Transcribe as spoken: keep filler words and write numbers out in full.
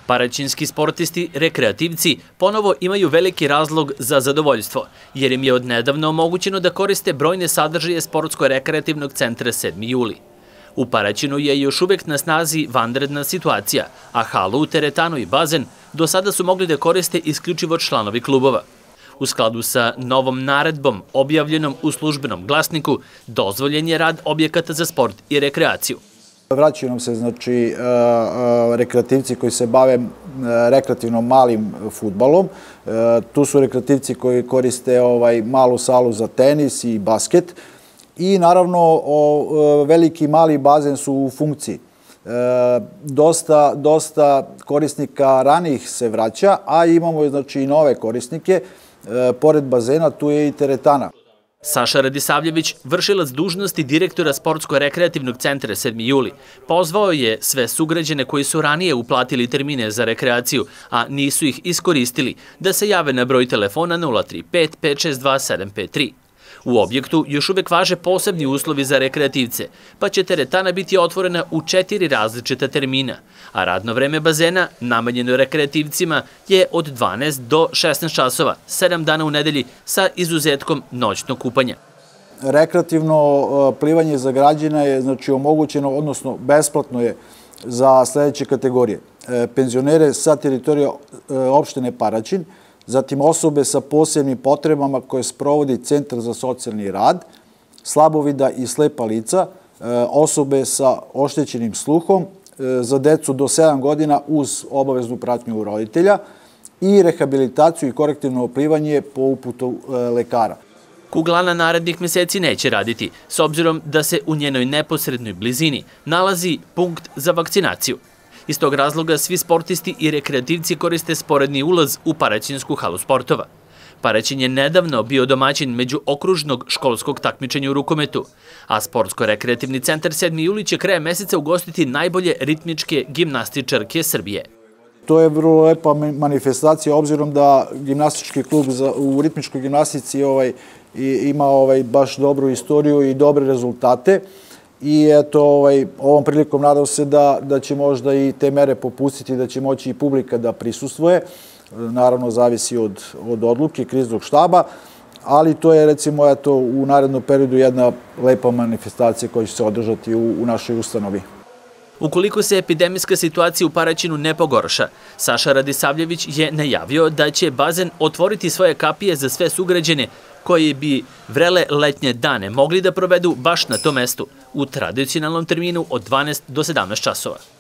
Paraćinski sportisti, rekreativci, ponovo imaju veliki razlog za zadovoljstvo, jer im je odnedavno omogućeno da koriste brojne sadržaje Sportsko-rekreativnog centra sedmi juli. U Paraćinu je još uvek na snazi vanredna situacija, a halu, teretanu i bazen do sada su mogli da koriste isključivo članovi klubova. U skladu sa novom naredbom objavljenom u službenom glasniku, dozvoljen je rad objekata za sport i rekreaciju. Vraćaju nam se, znači, rekreativci koji se bave rekreativno malim fudbalom. Tu su rekreativci koji koriste malu salu za tenis i basket. I naravno, veliki i mali bazen su u funkciji. Dosta korisnika ranijih se vraća, a imamo, znači, i nove korisnike. Pored bazena tu je i teretana. Saša Radisavljević, vršilac dužnosti direktora Sportsko-rekreativnog centra sedmi juli, pozvao je sve sugrađane koji su ranije uplatili termine za rekreaciju, a nisu ih iskoristili, da se jave na broj telefona nula tri pet pet šest dva sedam pet tri. U objektu još uvek važe posebni uslovi za rekreativce, pa će teretana biti otvorena u četiri različita termina, a radno vreme bazena, namenjeno rekreativcima, je od dvanaest do šesnaest časova, sedam dana u nedelji sa izuzetkom noćnog kupanja. Rekreativno plivanje za građana je, znači, omogućeno, odnosno besplatno je za sledeće kategorije. Penzionere sa teritorije opštine Paraćin, zatim osobe sa posebnim potrebama koje sprovodi Centar za socijalni rad, slabovida i slepa lica, osobe sa oštećenim sluhom, za decu do sedam godina uz obaveznu pratnju roditelja i rehabilitaciju i korektivno plivanje po uputu lekara. Kuglana narednih meseci neće raditi, s obzirom da se u njenoj neposrednoj blizini nalazi punkt za vakcinaciju. Iz tog razloga svi sportisti i rekreativci koriste sporedni ulaz u Paraćinsku halu sportova. Paraćin je nedavno bio domaćin međuokružnog školskog takmičenja u rukometu, a Sportsko-rekreativni centar sedmi juli će krajem meseca ugostiti najbolje ritmičke gimnastičarke Srbije. To je vrlo lepa manifestacija, obzirom da gimnastički klub u ritmičkoj gimnastici ima baš dobru istoriju i dobre rezultate. I eto, ovom prilikom nadam se da će možda i te mere popustiti, da će moći i publika da prisustvuje. Naravno, zavisi od odluke kriznog štaba, ali to je, recimo, eto, u narednom periodu jedna lepa manifestacija koja će se održati u našoj ustanovi. Ukoliko se epidemijska situacija u Paraćinu ne pogorša, Saša Radisavljević je najavio da će bazen otvoriti svoje kapije za sve sugrađane koji bi vrele letnje dane mogli da provedu baš na tom mestu u tradicionalnom terminu od dvanaest do sedamnaest časova.